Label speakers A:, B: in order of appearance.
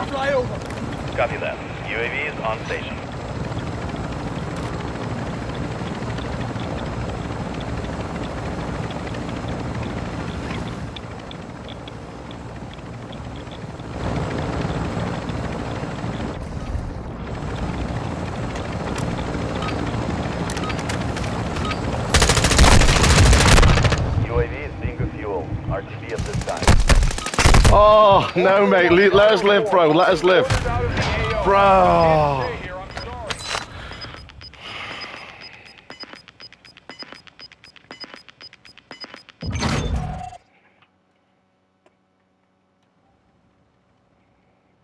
A: flyover.
B: Copy that. UAV is on station. UAV is being refueled. RTB of this time.
C: Oh, no, mate. Let us live, bro. Let us live. Bro.